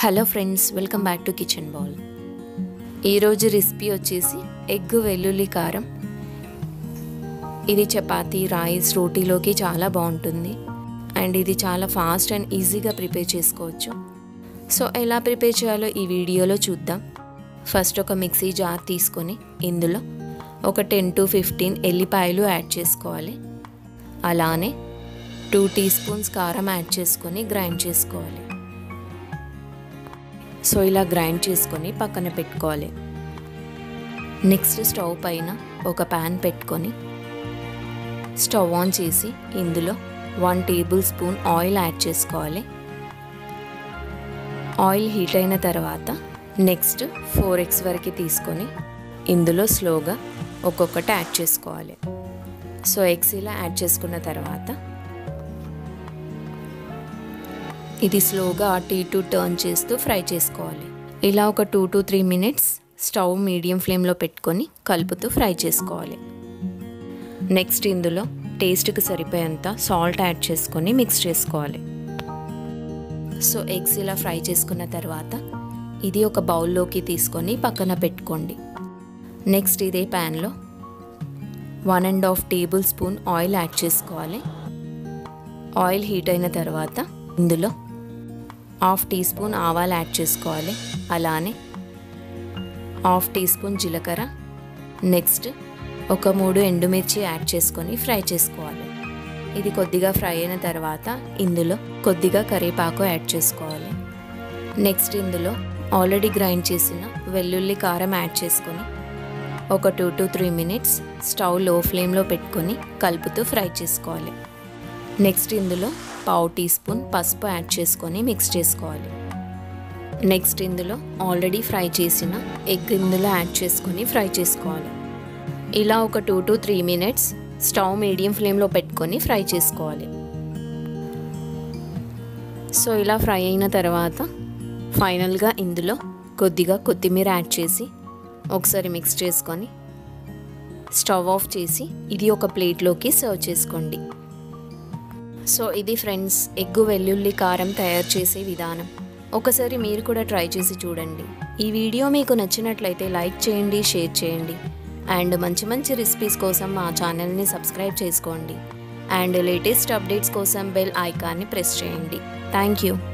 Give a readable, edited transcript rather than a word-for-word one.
Hello friends, welcome back to kitchen ball. ఈరోజు recipe వచ్చేసి egg వెల్లుల్లి కారం. ఇది చపాతీ, రైస్, రోటీలోకి చాలా బాగుంటుంది. అండ్ ఇది చాలా ఫాస్ట్ అండ్ ఈజీగా ప్రిపేర్ చేసుకోవచ్చు. సో ఎలా ప్రిపేర్ చేయాలో ఈ వీడియోలో చూద్దాం. ఫస్ట్ ఒక మిక్సీ జార్ తీసుకొని ఇందులో ఒక 10 to 15 ఎల్లిపాయలు యాడ్ చేసుకోవాలి. అలానే 2 teaspoons కారం యాడ్ చేసుకొని గ్రైండ్ చేసుకోవాలి. సో ఇలా గ్రైండ్ చేసుకొని పక్కన పెట్టుకోవాలి. నెక్స్ట్ స్టవ్ పైన ఒక ప్యాన్ పెట్టుకొని స్టవ్ ఆన్ చేసి ఇందులో 1 tablespoon ఆయిల్ యాడ్ చేసుకోవాలి. ఆయిల్ హీట్ అయిన తర్వాత నెక్స్ట్ 4 eggs వరకు తీసుకొని ఇందులో స్లోగా ఒక్కొక్కటి యాడ్ చేసుకోవాలి. సో ఎగ్స్ ఇలా యాడ్ చేసుకున్న తర్వాత ఇది స్లోగా అటు ఇటు టర్న్ చేస్తూ ఫ్రై చేసుకోవాలి. ఇలా ఒక 2 to 3 minutes స్టవ్ మీడియం ఫ్లేమ్లో పెట్టుకొని కలుపుతూ ఫ్రై చేసుకోవాలి. నెక్స్ట్ ఇందులో టేస్ట్కి సరిపోయేంత సాల్ట్ యాడ్ చేసుకొని మిక్స్ చేసుకోవాలి. సో ఎగ్స్ ఇలా ఫ్రై చేసుకున్న తర్వాత ఇది ఒక బౌల్లోకి తీసుకొని పక్కన పెట్టుకోండి. నెక్స్ట్ ఇదే ప్యాన్లో 1.5 tablespoon ఆయిల్ యాడ్ చేసుకోవాలి. ఆయిల్ హీట్ అయిన తర్వాత ఇందులో 1/2 teaspoon ఆవాలు యాడ్ చేసుకోవాలి. అలానే 1/2 teaspoon జీలకర్ర, నెక్స్ట్ ఒక 3 ఎండుమిర్చి యాడ్ చేసుకొని ఫ్రై చేసుకోవాలి. ఇది కొద్దిగా ఫ్రై అయిన తర్వాత ఇందులో కొద్దిగా కరివేపాకు యాడ్ చేసుకోవాలి. నెక్స్ట్ ఇందులో ఆల్రెడీ గ్రైండ్ చేసిన వెల్లుల్లి కారం యాడ్ చేసుకొని ఒక 2 to 3 minutes స్టవ్ లో ఫ్లేమ్లో పెట్టుకొని కలుపుతూ ఫ్రై చేసుకోవాలి. నెక్స్ట్ ఇందులో 1/2 teaspoon పసుపు యాడ్ చేసుకొని మిక్స్ చేసుకోవాలి. నెక్స్ట్ ఇందులో ఆల్రెడీ ఫ్రై చేసిన ఎగ్ ఇందులో యాడ్ చేసుకొని ఫ్రై చేసుకోవాలి. ఇలా ఒక 2 to 3 minutes స్టవ్ మీడియం ఫ్లేమ్లో పెట్టుకొని ఫ్రై చేసుకోవాలి. సో ఇలా ఫ్రై అయిన తర్వాత ఫైనల్గా ఇందులో కొద్దిగా కొత్తిమీర యాడ్ చేసి ఒకసారి మిక్స్ చేసుకొని స్టవ్ ఆఫ్ చేసి ఇది ఒక ప్లేట్లోకి సర్వ్ చేసుకోండి. సో ఇది ఫ్రెండ్స్ ఎగ్గు వెల్లుల్లి కారం తయారు చేసే విధానం. ఒకసారి మీరు కూడా ట్రై చేసి చూడండి. ఈ వీడియో మీకు నచ్చినట్లయితే లైక్ చేయండి, షేర్ చేయండి. అండ్ మంచి మంచి రెసిపీస్ కోసం మా ఛానల్ని సబ్స్క్రైబ్ చేసుకోండి. అండ్ లేటెస్ట్ అప్డేట్స్ కోసం బెల్ ఐకాన్ని ప్రెస్ చేయండి. Thank you.